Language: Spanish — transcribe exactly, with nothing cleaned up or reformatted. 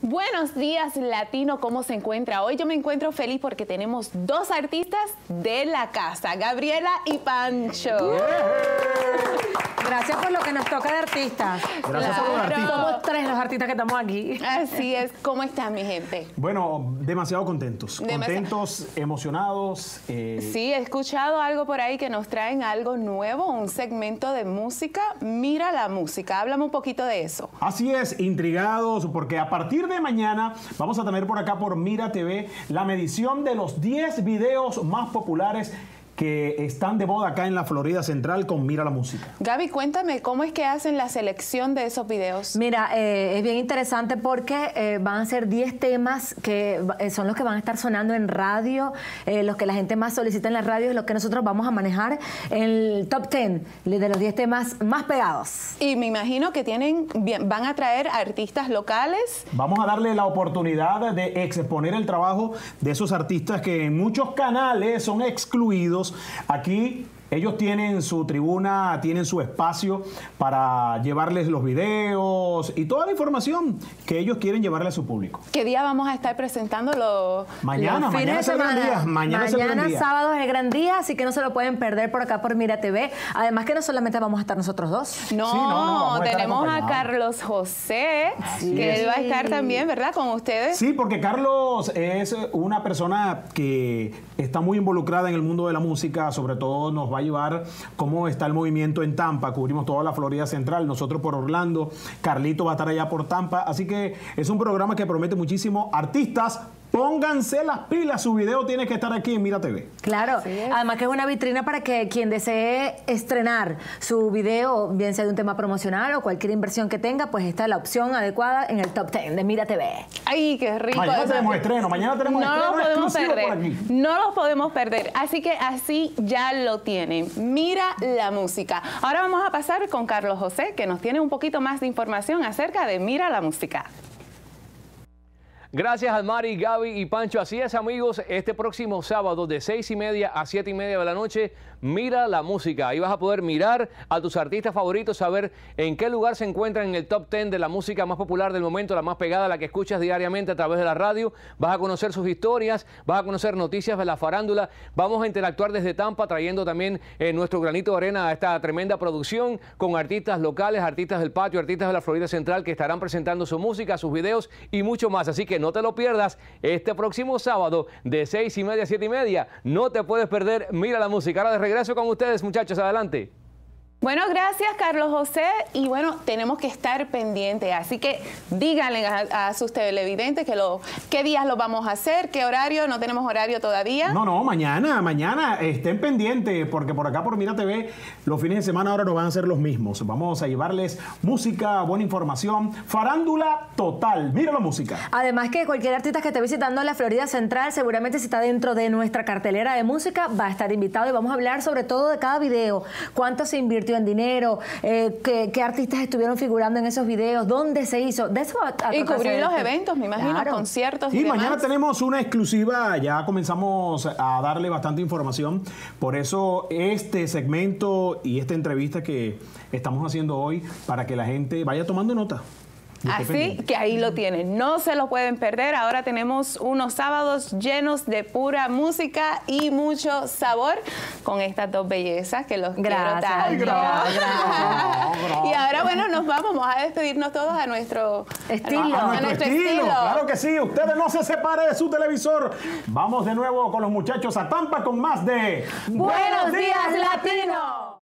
Buenos días, Latino, ¿cómo se encuentra? Hoy yo me encuentro feliz porque tenemos dos artistas de la casa, Gabriela y Pancho. Yeah. Gracias por lo que nos toca de artistas. Gracias por los artistas. Somos tres los artistas que estamos aquí. Así es. ¿Cómo están, mi gente? Bueno, demasiado contentos. Demasi contentos, emocionados. Eh... Sí, he escuchado algo por ahí que nos traen algo nuevo, un segmento de música. Mira la música. Háblame un poquito de eso. Así es, intrigados, porque a partir de mañana vamos a tener por acá por Mira T V la medición de los diez videos más populares que están de moda acá en la Florida Central con Mira la Música. Gaby, cuéntame, ¿cómo es que hacen la selección de esos videos? Mira, eh, es bien interesante porque eh, van a ser diez temas que eh, son los que van a estar sonando en radio, eh, los que la gente más solicita en la radio, es lo que nosotros vamos a manejar en el top diez de los diez temas más pegados. Y me imagino que tienen, van a traer artistas locales. Vamos a darle la oportunidad de exponer el trabajo de esos artistas que en muchos canales son excluidos. Aquí ellos tienen su tribuna, tienen su espacio para llevarles los videos y toda la información que ellos quieren llevarle a su público. ¿Qué día vamos a estar presentando los, mañana, los mañana es el gran día. Mañana, mañana es el gran día. sábado es el gran día, así que no se lo pueden perder por acá por Mira T V. Además que no solamente vamos a estar nosotros dos. No, sí, no, no tenemos a Carlos José, Así que es. él va a estar también, ¿verdad? Con ustedes. Sí, porque Carlos es una persona que está muy involucrada en el mundo de la música, sobre todo nos va a llevar cómo está el movimiento en Tampa. Cubrimos toda la Florida Central, nosotros por Orlando, Carlito va a estar allá por Tampa, así que es un programa que promete muchísimo. Artistas, pónganse las pilas, su video tiene que estar aquí en Mira T V. Claro, además que es una vitrina para que quien desee estrenar su video, bien sea de un tema promocional o cualquier inversión que tenga, pues está la opción adecuada en el top diez de Mira T V. Ay, qué rico. Mañana Eso tenemos es... estreno, mañana tenemos no estreno los podemos exclusivo perder. por aquí. No los podemos perder. Así que así ya lo tienen. Mira la música. Ahora vamos a pasar con Carlos José, que nos tiene un poquito más de información acerca de Mira la música. Gracias Almari, Gaby y Pancho. Así es, amigos, este próximo sábado de seis y media a siete y media de la noche, Mira la música. Ahí vas a poder mirar a tus artistas favoritos, saber en qué lugar se encuentran en el top diez de la música más popular del momento, la más pegada, la que escuchas diariamente a través de la radio. Vas a conocer sus historias, vas a conocer noticias de la farándula. Vamos a interactuar desde Tampa, trayendo también eh, nuestro granito de arena a esta tremenda producción con artistas locales, artistas del patio, artistas de la Florida Central que estarán presentando su música, sus videos y mucho más. Así que no te lo pierdas este próximo sábado de seis y media a siete y media. No te puedes perder Mira la música. Ahora de regreso con ustedes, muchachos. Adelante. Bueno, gracias Carlos José, y bueno, tenemos que estar pendientes, así que díganle a, a sus televidentes que lo, qué días lo vamos a hacer, qué horario. No tenemos horario todavía. No, no, mañana, mañana estén pendientes, porque por acá por Mira T V los fines de semana ahora no van a ser los mismos. Vamos a llevarles música, buena información, farándula total. Mira la música. Además que cualquier artista que esté visitando la Florida Central, seguramente si está dentro de nuestra cartelera de música, va a estar invitado y vamos a hablar sobre todo de cada video, cuánto se invirtió en dinero, eh, qué, qué artistas estuvieron figurando en esos videos, dónde se hizo, de eso a, a y cubrir los este. eventos, me imagino, claro. Conciertos y, y demás. mañana tenemos una exclusiva, ya comenzamos a darle bastante información, por eso este segmento y esta entrevista que estamos haciendo hoy, para que la gente vaya tomando nota. Así que ahí lo tienen, no se lo pueden perder. Ahora tenemos unos sábados llenos de pura música y mucho sabor con estas dos bellezas que los gracias, quiero tanto. Ay, gracias, gracias. Y ahora, bueno, nos vamos, vamos a despedirnos todos a nuestro estilo. A, a a nuestro nuestro estilo. estilo. Claro que sí, ustedes no se separen de su televisor. Vamos de nuevo con los muchachos a Tampa con más de Buenos Días, Latino.